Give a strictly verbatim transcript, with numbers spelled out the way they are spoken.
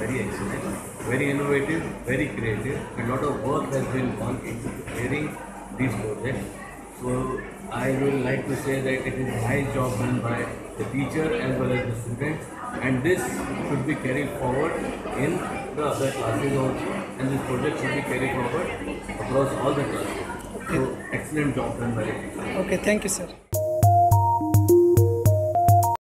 very excellent, very innovative, very creative. A lot of work has been gone into preparing these projects. So I will like to say that it is a nice job done by the teacher as well as the students, and this should be carried forward in the other classes also, and this project should be carried forward across all the classes. So excellent job done by the teacher. Okay, thank you, sir.